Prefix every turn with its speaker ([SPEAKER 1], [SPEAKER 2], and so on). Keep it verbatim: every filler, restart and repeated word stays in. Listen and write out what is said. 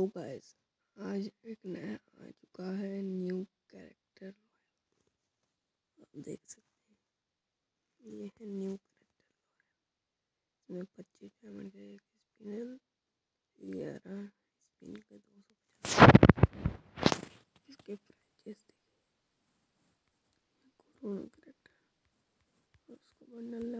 [SPEAKER 1] Guys, आज एक नया आ चुका है न्यू कैरेक्टर। आप देख सकते हैं ये है न्यू कैरेक्टर। इसमें पच्चीस डायमंड का एक स्पिनर, ग्यारह स्पिन का दो सौ पचास। इसके प्राइजेस देखिए। कोरोना कैरेक्टर और उसका बंडल